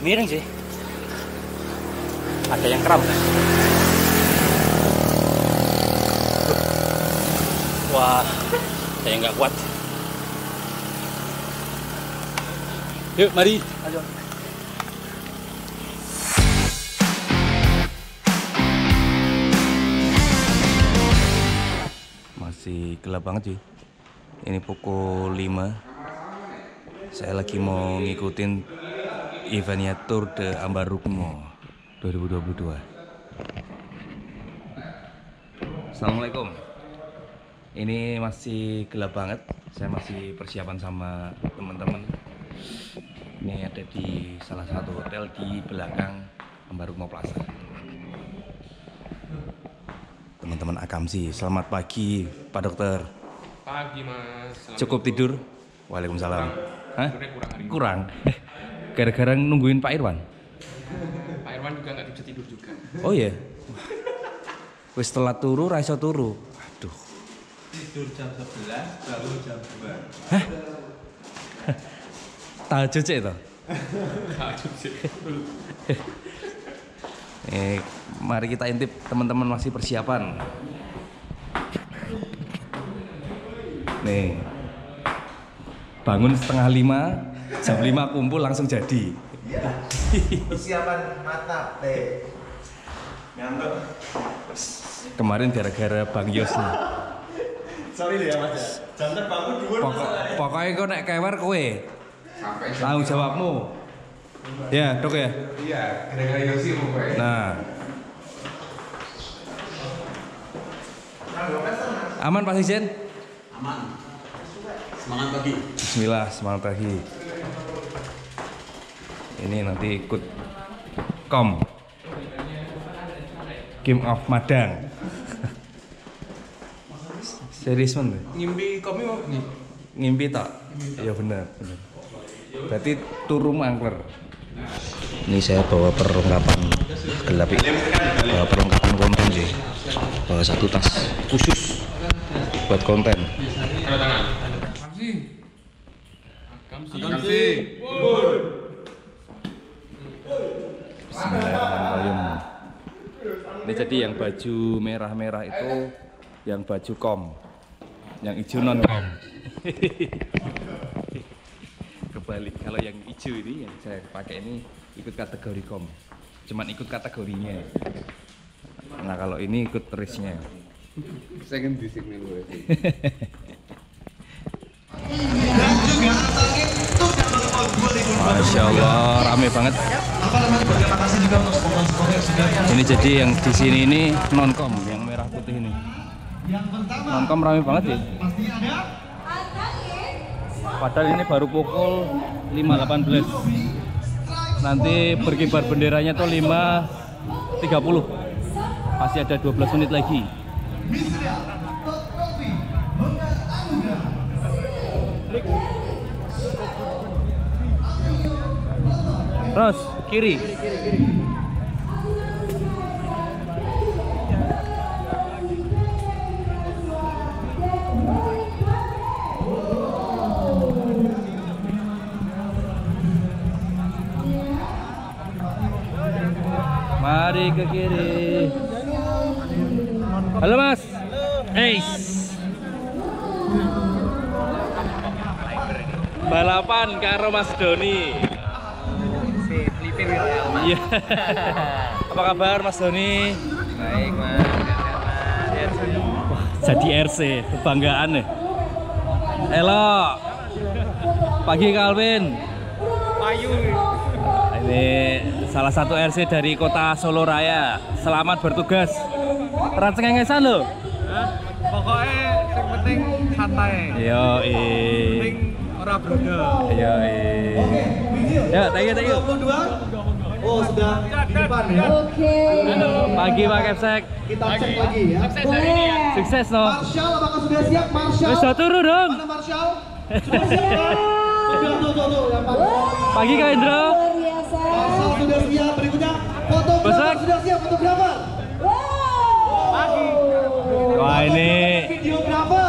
Miring sih. Ada yang kram. Wah, saya nggak kuat. Yuk, mari. Ayo. Masih gelap banget sih. Ini pukul 5. Saya lagi mau ngikutin eventnya Tour de Ambarukmo 2022. Assalamualaikum. Ini masih gelap banget. Saya masih persiapan sama teman-teman. Ini ada di salah satu hotel di belakang Ambarukmo Plaza. Teman-teman Akamsi, selamat pagi Pak Dokter. Pagi Mas. Cukup tidur? Waalaikumsalam. Hah? Kurang. Gara-gara nungguin Pak Irwan? Pak Irwan juga nggak bisa tidur juga. Oh iya? Wis telat turu, ra iso turu. Aduh. Tidur jam 11, bangun jam 2. Hah? Tahajud sih itu? Tahajud sih. Mari kita intip, teman-teman masih persiapan. Nih, bangun setengah 5, jam 5 kumpul langsung jadi. Iya. Persiapan mata teh. Ngantuk. Kemarin gara-gara Bang Yos nih. Sorry ya Mas ya. Jam terbangku dhuwur masalahnya. Pokoknya kau nek kewer kowe. Sampai Tanggung jawabmu. Ya, Dok ya. Iya, gara-gara Yosi pokoknya. Nah. Aman Pak Sijen? Aman. Semangat pagi. Bismillah, semangat pagi. Ini nanti ikut Game of Madang. Serius men? Ngimpi kopi mau nih. Ngimpi tak? Iya benar. Berarti turu mangkler. Ini saya bawa perlengkapan gelap, bawa perlengkapan konten sih. Bawa satu tas khusus buat konten. Kalau tangan. Kamsi. Bismillahirrahmanirrahim. Ini jadi yang baju merah-merah itu yang baju kom, yang hijau non kom. Kebalik, kalau yang hijau ini yang saya pakai ini ikut kategori kom, cuman ikut kategorinya. Nah kalau ini ikut race-nya. Saya kan di segmen gue. Masya Allah, rame banget. Ini jadi yang di sini ini non-kom, yang merah putih ini. Non-kom rame banget ya. Padahal ini baru pukul 5.18. Nanti berkibar benderanya tuh 5.30. Masih ada 12 menit lagi. Terus kiri. Mari ke kiri. Halo Mas. Balapan karo Mas Doni. Iya. Apa kabar Mas Doni? Baik Mas. Jadi RC, kebanggaan ya. Elo. Pagi Calvin. Payu. Ini salah satu RC dari kota Solo Raya. Selamat bertugas. Rancengengesan loh. Pokoknya yang penting santai. Yo, Penting ora brodo. Yo, ya, thank you. 22. Oh, sudah di depan ya. Oke. Pagi Pak Kepsek. Kita cek lagi ya. Sukses hari ini ya. Sukses no. Marshall apakah sudah siap Marshall? Wis turu dong. Mana Marshall? Sudah siap. Tuh, yang paling. Pagi Kak Indro. Luar biasa. Marshall sudah siap. Berikutnya fotografer Besok. sudah siap fotografer. Wah ini Videografer.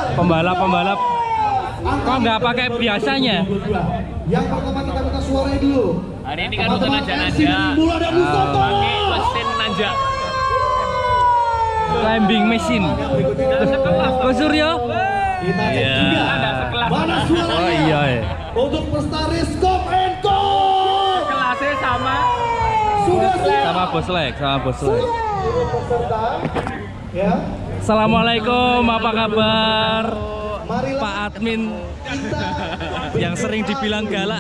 pembalap kok nggak pakai biasanya? Yang pertama kita minta suaranya dulu. Hari ini kan untuk nanjak-nanjak. Simula dan Nusanto. Pakai mesin nanjak. Climbing machine. Ko Suryo? Kita cek Iya. juga. Ada sekelas. Mana suaranya? Oh iya ya. Untuk Pestaris Kom and Ko. Kelasnya sama. Sudah siap. Sama Boslek, sama Boslek. Seluruh peserta, ya. Assalamualaikum, apa kabar? Marilah Pak Admin yang sering dibilang galak.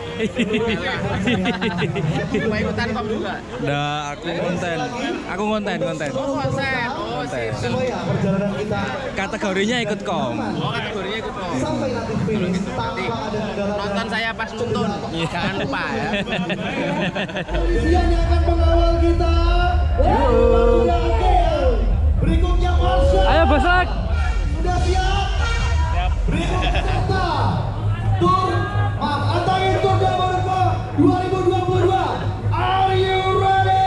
Mau ikutan kom juga. Nah, aku konten. Konten. Konsep. Oh, sip. semuanya perjalanan kita Kategorinya ikut kom. Oh, kategorinya ikut kom. sampai nanti finish tanpa ada kendala. Nonton saya pas nuntun. Jangan lupa ya. Kepolisian yang akan mengawal kita. Sudah oke. Berikutnya Marsha. Ayo Boslek. Sudah siap? Berikut peserta Tour Antangin Tour Damarko 2022. Are you ready?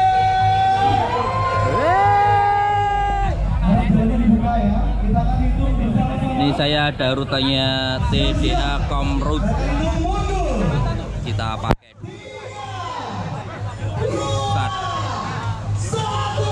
Berani dibuka ya. Kita akan hitung bersama-sama. Ini saya ada rutenya TDA Com Route. Hitung mundur. Kita pakai dulu. Start. Satu.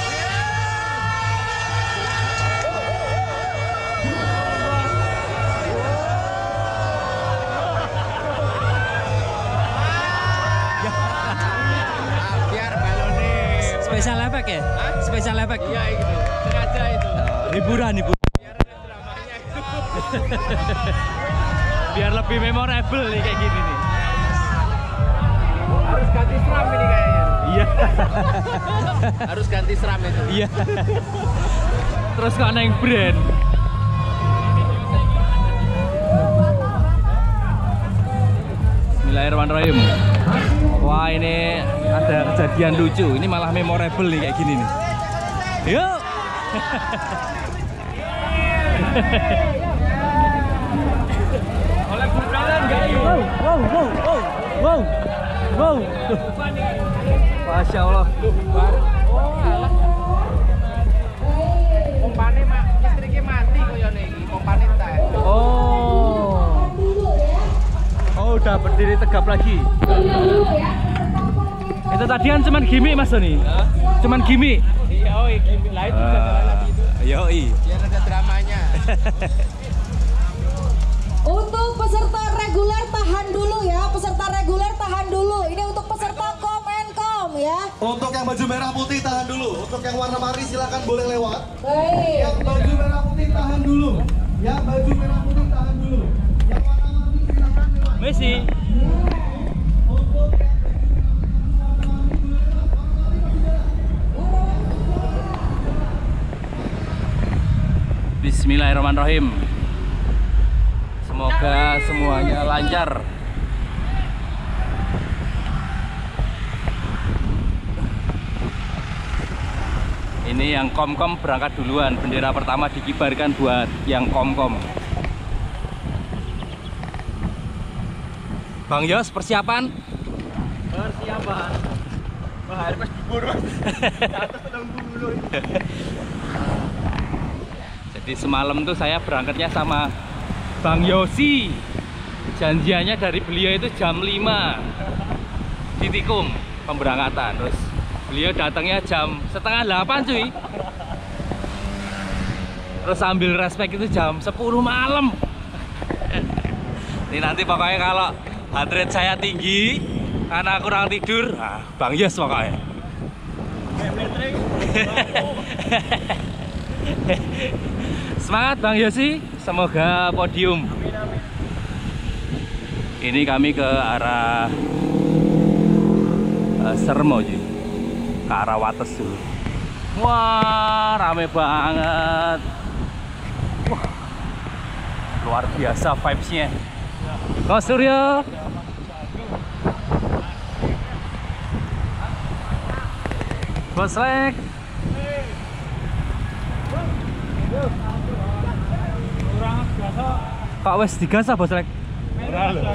Biar balonnya. Special effect ya? Special effect. Iya gitu. Sengaja itu. Hiburan. Biar ada dramanya itu. Biar lebih memorable nih kayak gini nih. Harus ganti seram ini kayaknya. Iya. Harus ganti seram itu. Iya. Terus kok neng brand. Bismillahirrahmanirrahim. Wah, ini ada kejadian lucu. Ini malah memorable nih kayak gini nih. Yuk. Oleh bukalan enggak yuk. Wow. Masya Allah. Oh, alah. Pompane listriknya mati koyone iki. Pompane entek. Oh, udah berdiri tegap lagi. Itu tadian cuman gimmick Mas Doni. Cuman gimmick. Iya, oh, gimmick lain juga jalan lagi itu. Yoi. Biar ada dramanya. Untuk peserta reguler tahan dulu ya, peserta reguler tahan dulu. Ini untuk peserta kom and kom ya. Untuk yang baju merah putih tahan dulu. Untuk yang warna mari silakan boleh lewat. Baik. Yang baju merah putih tahan dulu. Yang baju merah putih tahan dulu. Yang warna mari silakan lewat. Messi. Untuk yang baju merah putih warna mari masih jalan. Bismillahirrahmanirrahim. Semoga semuanya lancar. Ini yang kom-kom berangkat duluan. Bendera pertama dikibarkan buat yang kom-kom. Bang Yos, persiapan? Persiapan. Wah, hari pas dibur, Mas. Atas sedang bulu. Jadi semalam tuh saya berangkatnya sama Bang Yosi. Janjiannya dari beliau itu jam 5 di Tikum pemberangkatan. Terus beliau datangnya jam 7:30 cuy. Terus sambil respect itu jam 10 malam. Ini nanti pokoknya kalau heart rate saya tinggi karena kurang tidur, nah, Bang Yos pokoknya. Semangat Bang Yosi, semoga podium. Ini kami ke arah Sermo, ke arah Wates dulu. Wah, rame banget. Wah, luar biasa vibes-nya. Ko Suryo. Boslek. Kak wes digas apa Boslek? Ora lho.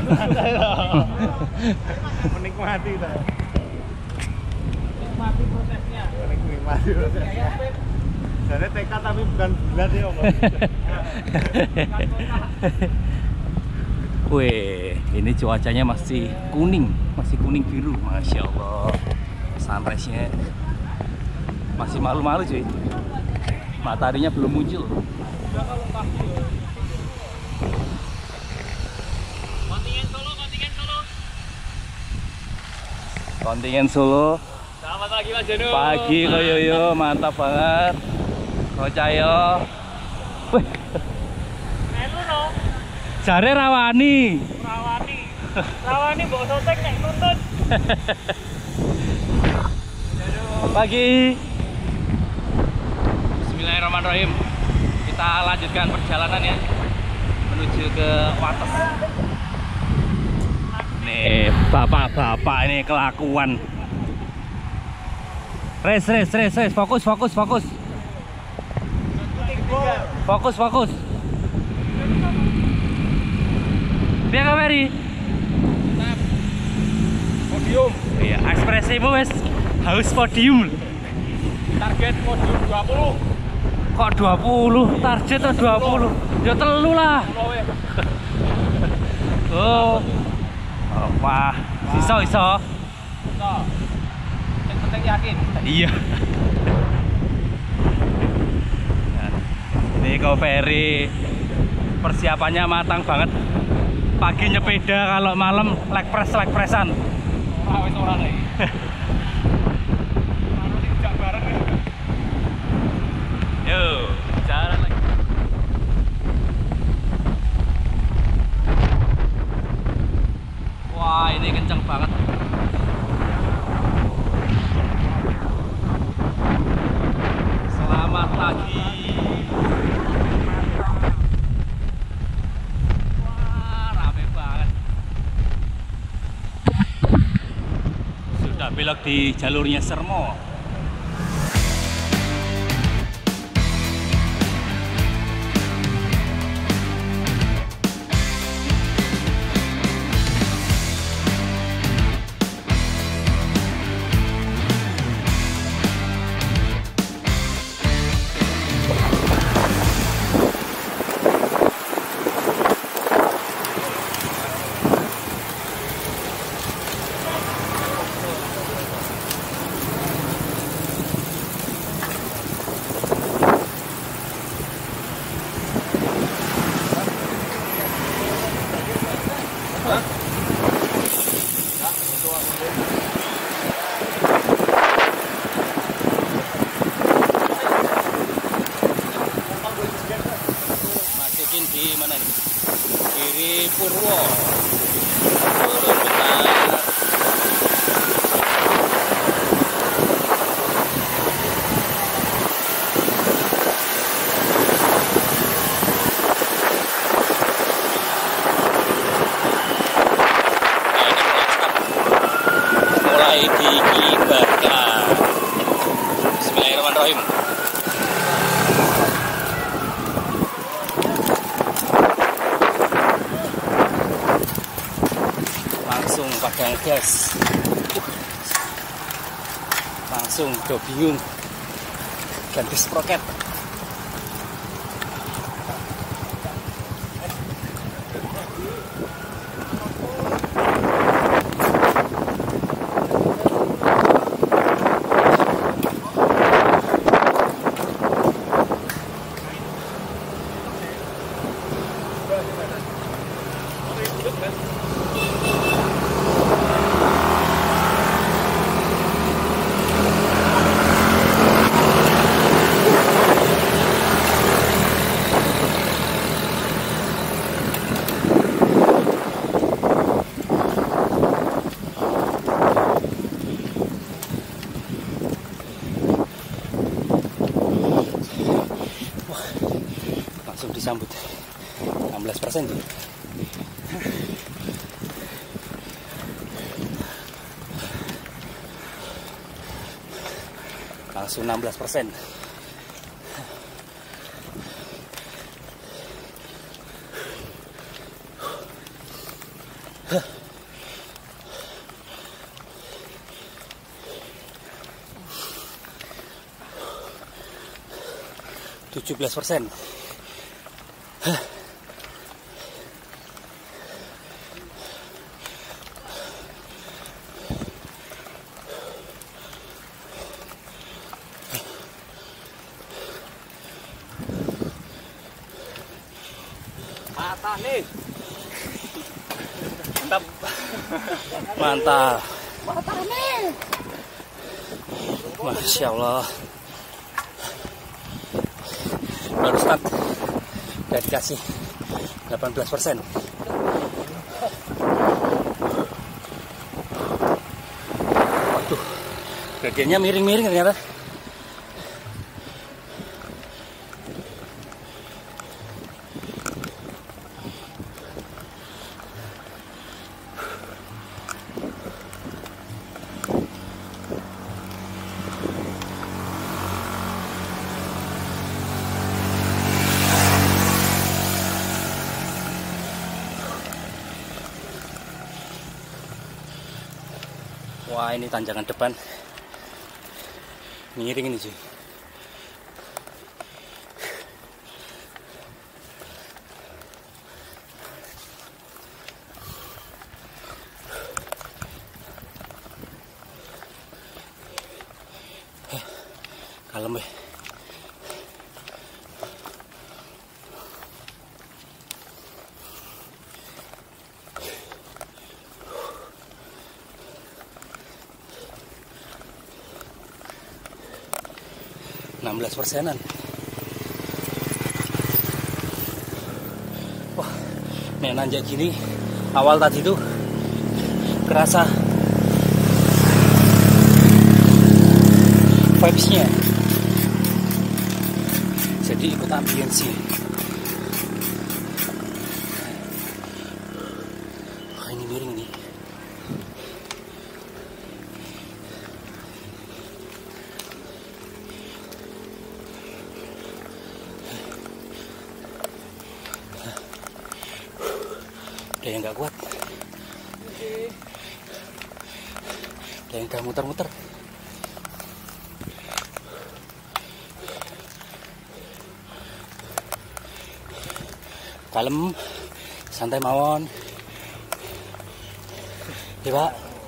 Menikmati ta. Menikmati prosesnya. Menikmati prosesnya. Jadi TK tapi bukan bulat ya, Om. Wih, ini cuacanya masih kuning biru, masya Allah. Sunrise-nya masih malu-malu cuy. Mataharinya belum muncul. Kontingen Solo. Selamat pagi Mas Janu. Pagi Koyoyo, mantap banget. Kocayo. Wih, Melu no. jare rawani. Rawani mbok sotek nek nuntut. Pagi. Bismillahirrahmanirrahim. Kita lanjutkan perjalanan ya menuju ke Wates. Nih, bapak-bapak ini kelakuan. Res, fokus. Fokus. Biar kameri. Podium. Iya, ekspresimu wes haus podium. Target podium 20. Kok 20? Target tuh 20. Ya telu lah. Oh. Wah, iso. Yang penting yakin. Iya. Ini Ko Ferry persiapannya matang banget. Pagi nyepeda, kalau malam leg pressan. Wis ora lagi. Kalau dijak bareng ya. Yo, jalan lagi. Wah, ini kencang banget. Selamat pagi. Wah, rame banget. Sudah belok di jalurnya Sermo. Masukin di mana nih? Kiri Purwo. Turun bentar. Mulai dikibarkan. Bismillahirrahmanirrahim. Langsung padang gas. Langsung do bingung. Ganti sproket. Langsung disambut 16% tuh. Langsung 16%. Huh. 17%. Patah nih. Mantap. Mantap. Patah nih. Masya Allah. Baru start. Udah dikasih 18%. Waduh. Bagiannya miring-miring ternyata. Wah, ini tanjakan depan miring ini cuy. Kalem ya. %. Wah, nih nanjak gini awal tadi tuh kerasa vibes-nya, jadi ikut ambience. Wah, ini miring nih. Ada yang nggak kuat, ada yang udah muter-muter. Kalem, santai mawon. Ya Pak.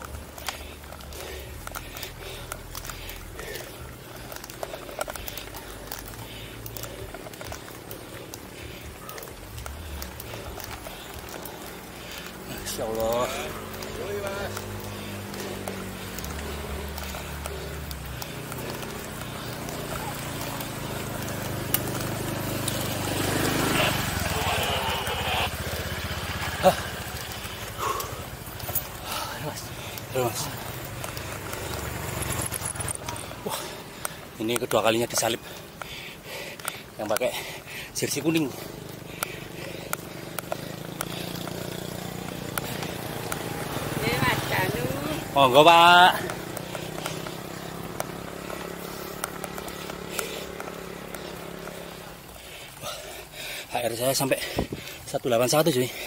Masya Allah. Mas. Wah, ini kedua kalinya disalip yang pakai jersey kuning. Oh enggak Pak. HR saya sampai 181 cuy.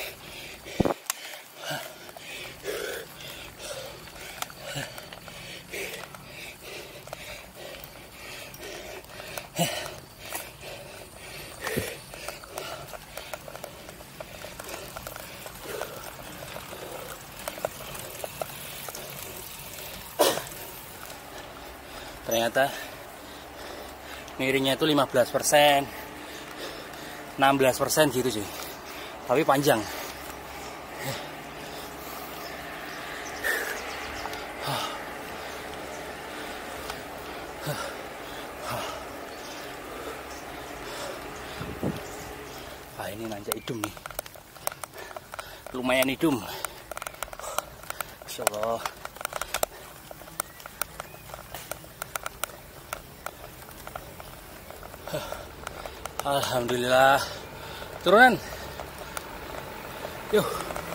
Ternyata miringnya itu 15%, 16% gitu cuy. Tapi panjang. Ah, ini nanjak hidung nih. Lumayan hidung. Masya Allah. Alhamdulillah. Turunan. Yuk.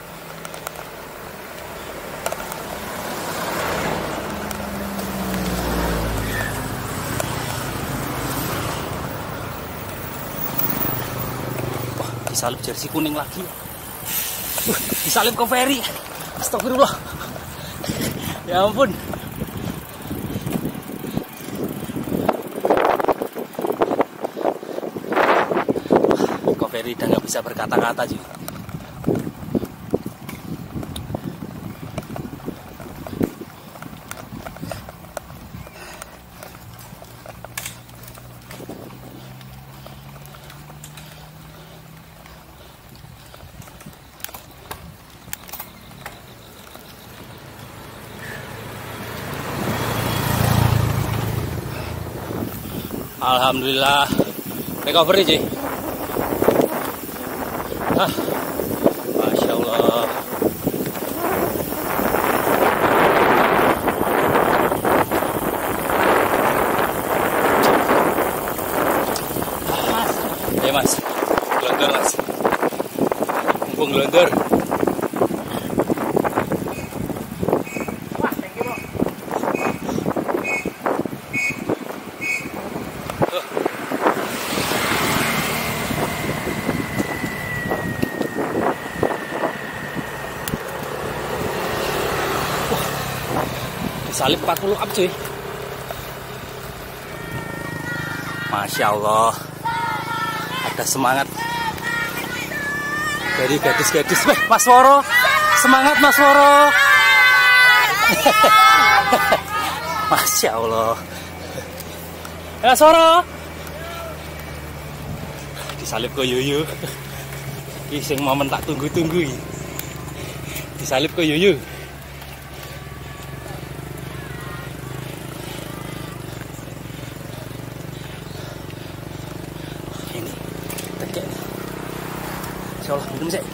Wah, disalip jersey kuning lagi. Disalip ke ferry. Astagfirullah. Ya ampun. Ferry udah nggak bisa berkata-kata juga. Alhamdulillah recovery sih. Masya Allah. Ya mas, gelondor mas, mumpung gelondor. Salib 40 up cuy. Masya Allah, ada semangat dari gadis-gadis. Mas Woro, semangat Mas Woro. Masya Allah. Mas Woro disalib ke Yuyu. Ini sing momen tak tunggu-tunggu. Disalib ke Yuyu. Insyaallah minum sih.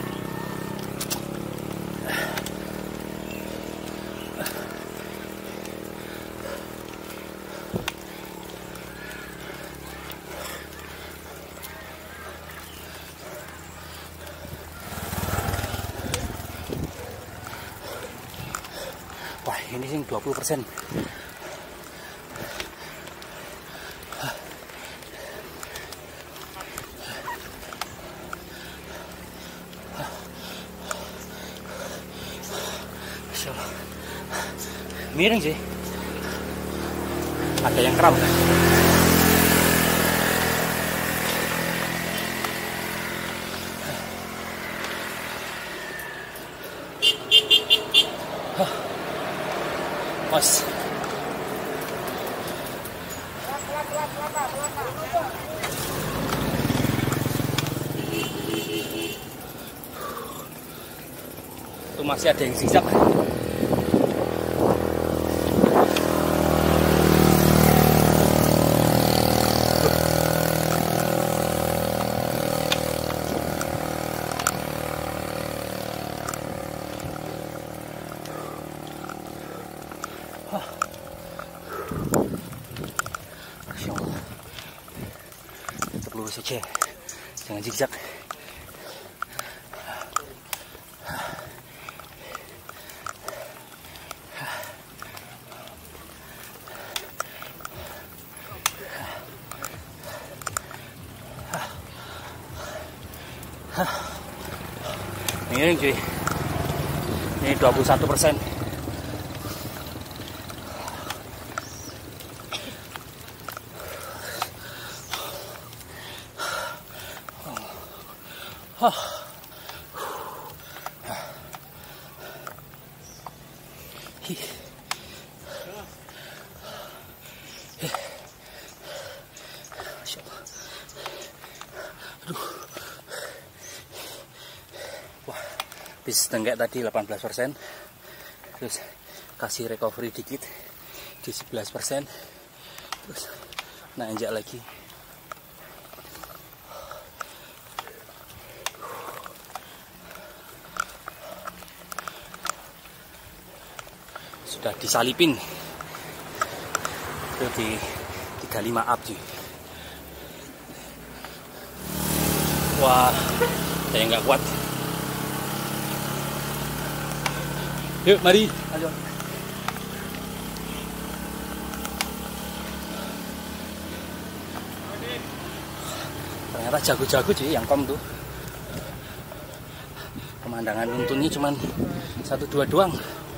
Wah, ini sih 20%. Miring sih, ada yang kram. Mas, itu masih ada yang zigzag. Masya Allah, tetap lurus saja, jangan zigzag. Miring cuy, ini 21%. Wah, bis tenggak tadi 18%, terus kasih recovery dikit di 11%, terus nanjak lagi. Sudah disalipin itu di 35 up cuy. Wah, saya nggak kuat. Yuk mari, ayo. Ternyata jago-jago cuy yang kom tuh. Pemandangan untunnya cuman 1-2 doang.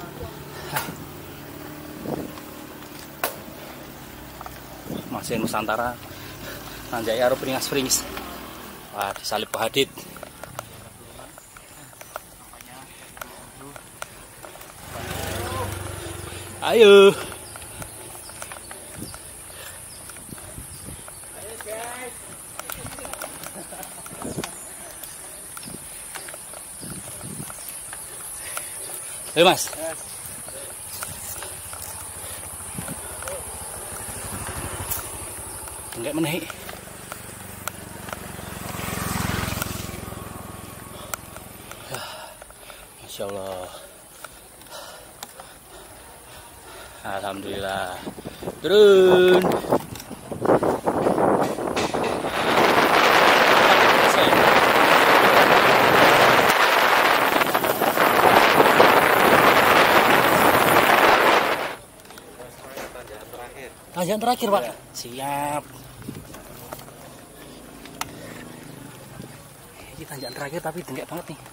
Masih Nusantara, nanjak ya peringas-peringis. Wah, disalip Pak Hadid. Ayo. Ayo Mas. dengek meneh. Masya Allah. Alhamdulillah. Turun. Tanjakan terakhir, Pak. Siap. Ini tanjakan terakhir tapi dengek banget nih.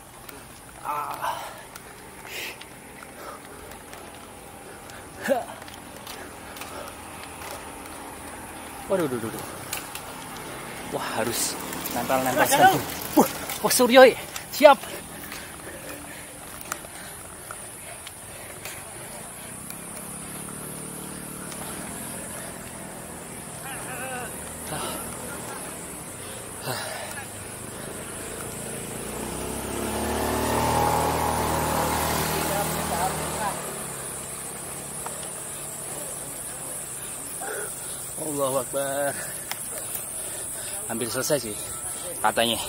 Waduh. Wah, harus nempel-nempel sentuh. Wah, Suryo. Siap. Allahu Akbar. Hampir selesai sih katanya.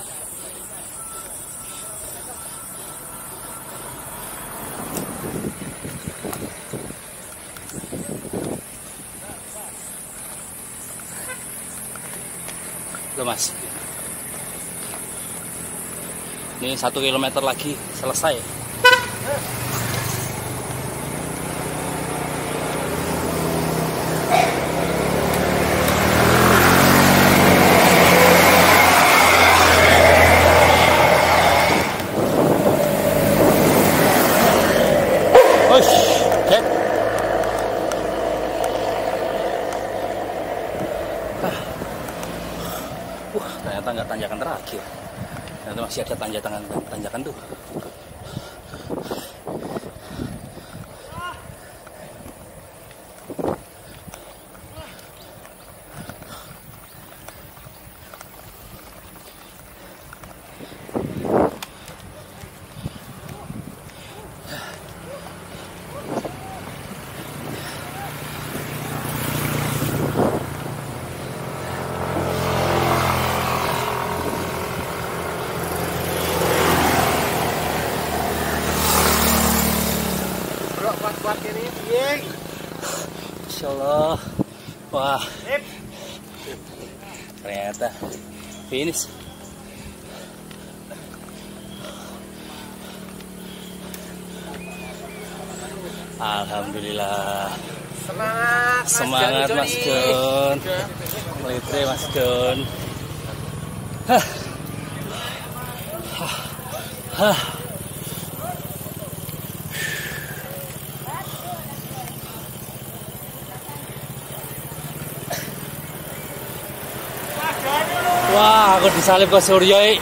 Loh Mas, ini 1 kilometer lagi selesai. Ternyata nggak tanjakan terakhir. Ternyata masih ada tanjakan tuh. Masya Allah. Wah, ternyata finish. Alhamdulillah. Semangat Mas Gun. Melitre Mas Gun. Wah, aku disalib ke Suryo.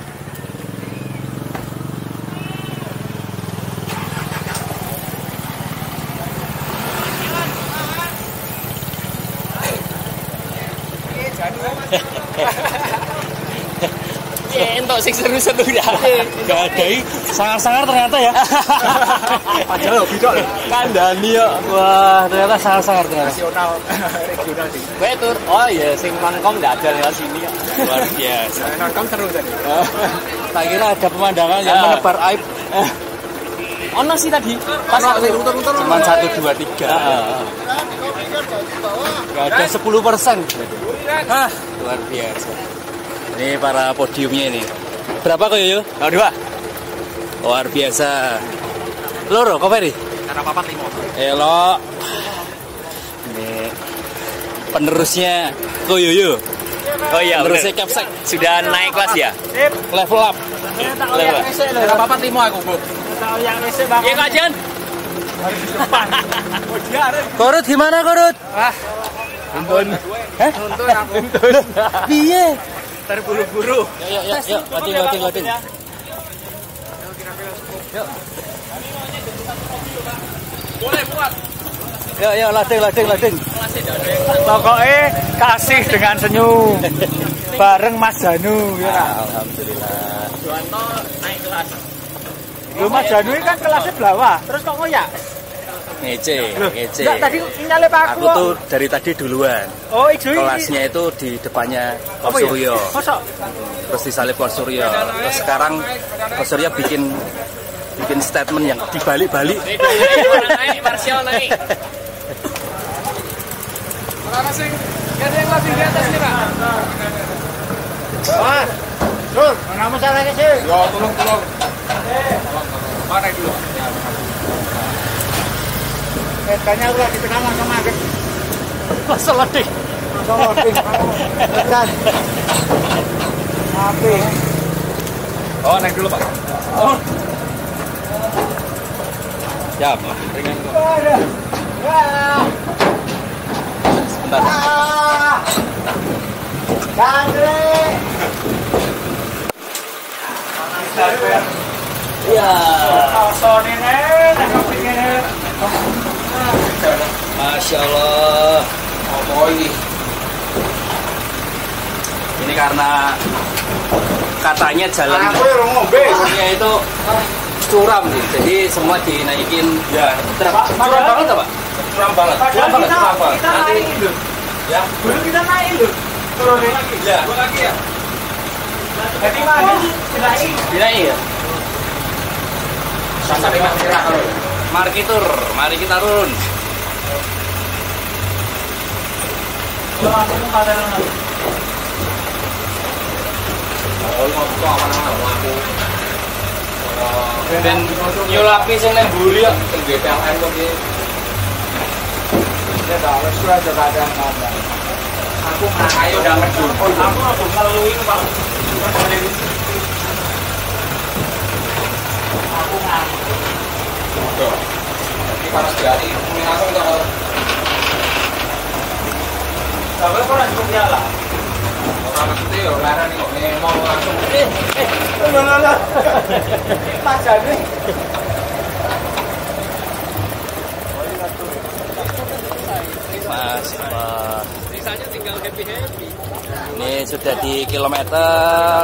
Entok sing seru-seru ya. Gak ada sangar-sangar ternyata ya. Padahal bidok lho. Kandani ya. Wah, ternyata sangar-sangar ternyata. Nasional regional sih. Betul. Oh iya, sing nonkom ndak ada lewat sini ya. Luar biasa. Nonkom seru tadi. Tak kira ada pemandangan yang menebar aib. Ono sih tadi. Pas muter-muter Cuma 1, 2, 3. Gak ada 10%. Luar biasa. Ini para podiumnya ini. Berapa kok Yoyo? 2. Luar biasa. Loro, kok Ferry? Cara papat 5. Elok. Ini penerusnya Koyoyo. Oh iya, penerusnya Capsek. Sudah naik kelas ya? Level up. Level up. Cara papat 5 aku, Bu. Iya, Kak Jan. Korut gimana Korut? Ampun. Hah? Ampun. Piye? Terburu-buru. Yuk, latih. Yuk. Boleh buat. Yuk, latih. Pokoknya kasih dengan senyum. Bareng Mas Janu ya. Alhamdulillah. Juwanto naik kelas. Lu Mas Janu kan kelasnya bawah, terus kok ngoyak? Ngece. Enggak, tadi nyale Pak Aku tuh dari tadi duluan. Oh, ijo iki. Kelasnya itu di depannya Pak Suryo. Mosok? Terus disalip Pak Suryo. Terus sekarang Pak Suryo bikin statement yang dibalik-balik. Naik, Martial naik. Orang sing yang lebih di atas nih, Pak. Wah. Tur, kamu salah sih. Yo, tolong. Mana dulu? Kayaknya udah di tengah sama Agak. Masalah deh. Tekan. Api. Oh, naik dulu, Pak. Oh. Siap. Ringan dulu. Sebentar. Iya. Masya Allah. Ini karena katanya jalannya itu curam nih, jadi semua dinaikin. Ya. Curam banget Pak? Curam banget. Nanti Ya. Dulu kita naik loh. Turunin lagi. Ya. Dua lagi ya. Jadi mana? dinaik ya. Sampai Mas Kira kalau. Mari kita turun. Dan nyulapi sing nang mburi kok GPLN kok iki. Ya dah, sudah ada ngomong. Aku ayo udah menjumpo. Aku mau ngeluin Pak. Aku ngantuk. Ini panas dari langsung kalau Tapi kok langsung jalan? orang itu ya larang nih kok mau langsung. Lah. Mas Jani. Mas, sisanya tinggal happy. Ini sudah di kilometer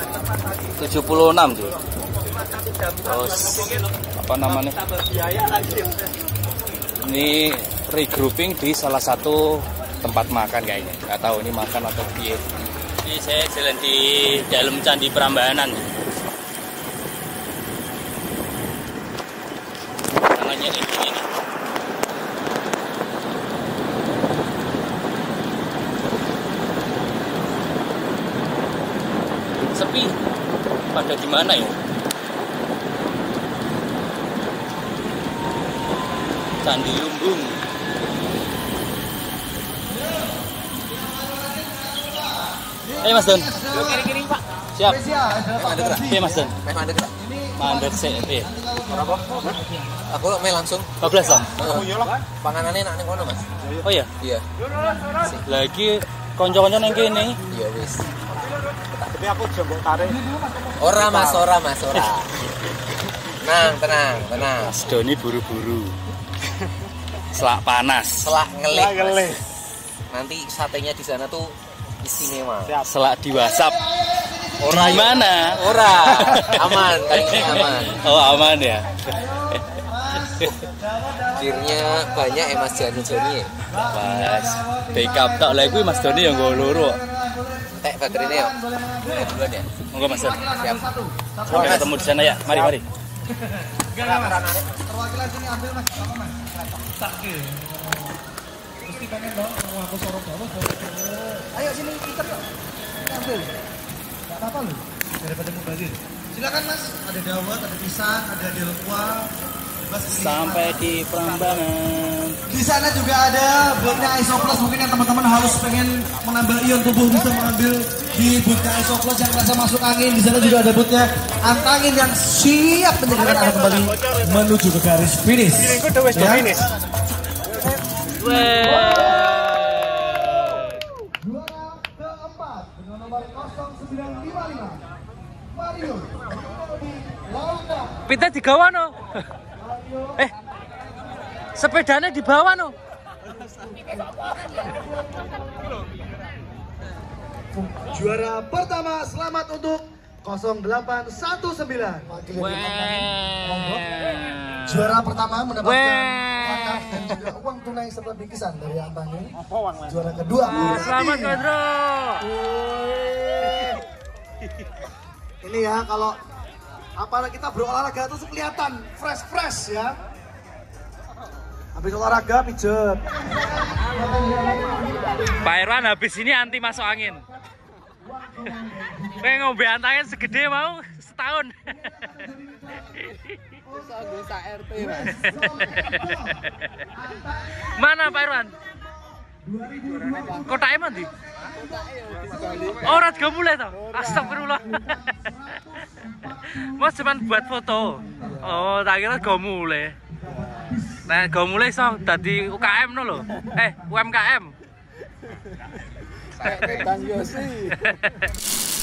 76 tuh. Terus apa namanya? Ini regrouping di salah satu tempat makan kayaknya. Nggak tahu ini makan atau piye. Ini saya jalan di dalam Candi Prambanan. Tangannya ini. Sepi. Pada gimana ya? Candi Lumbung. Mas Don. Kiri-kiri Pak. Siap. Iya Mas Don. Mandek sih. Iya. Berapa? Aku main langsung. 12 Om. Panganannya nak ning kono, Mas. Oh iya. Iya. Lagi konco-konco nang kene. Iya wis. Tapi aku jembok tarik. Ora Mas. Tenang. Mas Doni buru-buru. Selak panas. Selak ngelik. Nanti satenya di sana tuh istimewa. Selak di WhatsApp. Ora Gimana? Ora. Aman, kali ini aman. Oh aman ya. Akhirnya banyak Mas Jani. Mas, backup tak lagi Mas Doni yang gue loro. Tek baterainya yuk. Duluan ya. Monggo Mas Don. Siap. Sampai ketemu di sana ya. Mari. Perwakilan sini ambil Mas. Apa Mas? Mesti pengen dong mau aku sorong bawah. Ayo sini kita yuk. Ambil. Enggak apa-apa loh. Daripada mubazir. Silakan Mas, ada dawet, ada pisang, ada delqua. Sampai di Prambanan. Di sana juga ada botnya Isoplos. Mungkin yang teman-teman harus pengen menambah ion tubuh bisa mengambil di botnya Isoplos yang rasa masuk angin. Di sana juga ada botnya Antangin yang siap menyediakan Anda kembali menuju ke garis finish. Ya. Juara keempat dengan nomor 0955 Mario Lauka. Pita digawa no. Sepedanya di bawah no. Juara pertama selamat untuk 0819. Juara pertama mendapatkan makan dan juga uang tunai serta bingkisan dari Antangin. Juara kedua. Selamat Gondro. Ini ya kalau apalagi kita berolahraga itu kelihatan fresh ya. Habis olahraga pijet. Pak Irwan habis ini anti masuk angin. Pengen ngombe Antangin segede mau setahun. Mana Pak Irwan? Kota emang di? Oh, rat gak mulai toh? Astagfirullah. Mas cuman buat foto. Oh, tak kira gak mulai. Nah, gak mulai so, tadi UKM no lo. UMKM.